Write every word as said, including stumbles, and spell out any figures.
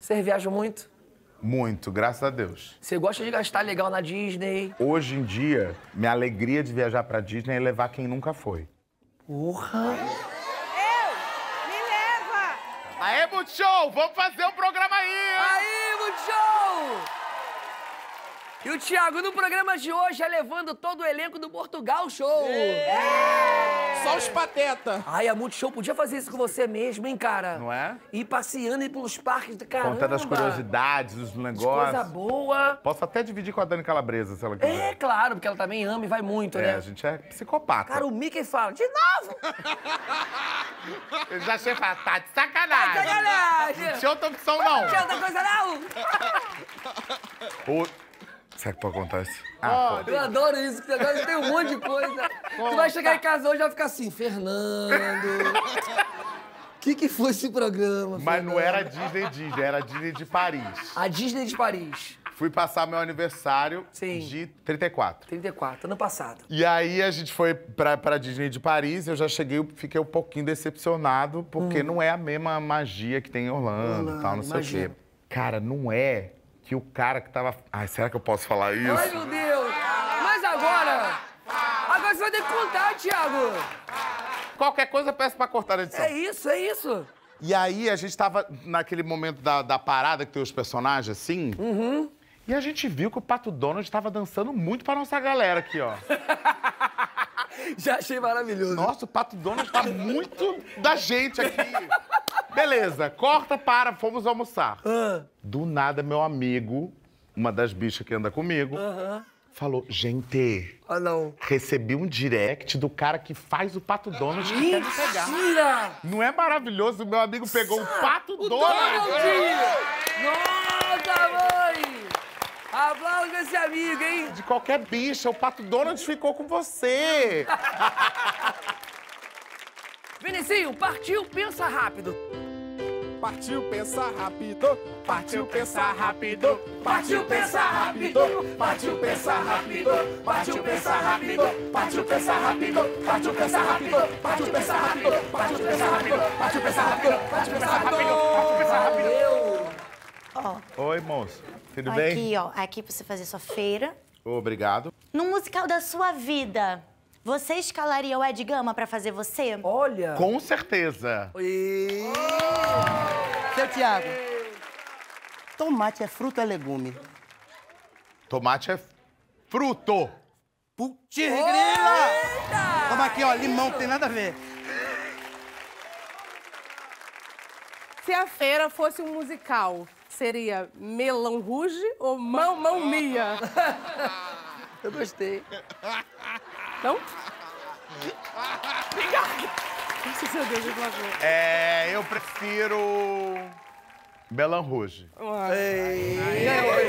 Você viaja muito? Muito, graças a Deus. Você gosta de gastar legal na Disney? Hoje em dia, minha alegria de viajar pra Disney é levar quem nunca foi. Porra! Eu! Me leva! Aê, Multishow! Vamos fazer um programa aí! Aí, Multishow! E o Thiago, no programa de hoje, é levando todo o elenco do Portugal Show. Só os pateta. Ai, a Multishow podia fazer isso com você mesmo, hein, cara? Não é? Ir passeando, ir pelos parques do caramba. Contando as curiosidades, os negócios. Coisa boa. Posso até dividir com a Dani Calabresa, se ela quiser. É, claro, porque ela também ama e vai muito, É, né? a gente é psicopata. Cara, o Mickey fala, de novo! Eu já achei falar, tá de sacanagem. Tá de sacanagem. Não tinha outra opção, não. Tinha outra coisa, não? O... Será que pode contar isso? Ah, Eu adoro isso, porque agora tem um monte de coisa. Tu vai chegar em casa hoje e vai ficar assim, Fernando... O que que foi esse programa, mas não Fernando? era Disney Disney, era Disney de Paris. A Disney de Paris. Fui passar meu aniversário Sim. de trinta e quatro. trinta e quatro, ano passado. E aí a gente foi pra, pra Disney de Paris, eu já cheguei, eu fiquei um pouquinho decepcionado, porque não é a mesma magia que tem em Orlando, Orlando, e tal, não sei o imagino. quê. Cara, não é que o cara que tava... Ai, será que eu posso falar isso? Ai, meu Deus! Mas agora... Agora você vai ter que contar, Thiago! Qualquer coisa eu peço pra cortar a edição. É isso, é isso. E aí a gente tava naquele momento da, da parada que tem os personagens assim. Uhum. E a gente viu que o Pato Donald tava dançando muito pra nossa galera aqui, ó. Já achei maravilhoso. Nossa, o Pato Donald tá muito da gente aqui. Beleza, corta, para, fomos almoçar. Ah. Do nada, meu amigo, uma das bichas que anda comigo, Aham. falou, gente, Ah, não. recebi um direct do cara que faz o Pato Donald que quer me pegar. Mentira! Não é maravilhoso? Meu amigo pegou o Pato O Donald. Donald! Nossa, mãe! Aplausos esse amigo, hein? De qualquer bicha, o Pato Donald ficou com você. Vinicinho, partiu, pensa rápido. Partiu pensar rápido, partiu pensar rápido, Partiu, pensa rápido. partiu pensar rápido, partiu pensar rápido, partiu pensar rápido, partiu pensar rápido, partiu pensar rápido, partiu pensar rápido, partiu pensar rápido, partiu pensar rápido, partiu pensar rápido. Valeu! Ó, Oi, moço. Tudo bem? aqui, ó. Aqui pra você fazer sua feira. Obrigado. No musical da sua vida, você escalaria o Ed Gama pra fazer você? Olha! Com certeza. E... Seu Tiago, tomate é fruta ou é legume? Tomate é fruto. Putz, grila! Toma aqui, ó, limão, não tem nada a ver. Se a feira fosse um musical, seria Melão Rouge ou Mão Mão Mia? Eu gostei. Não? Obrigada. Nossa, meu Deus, eu vou É, eu prefiro... Belan Rouge. Ganhou,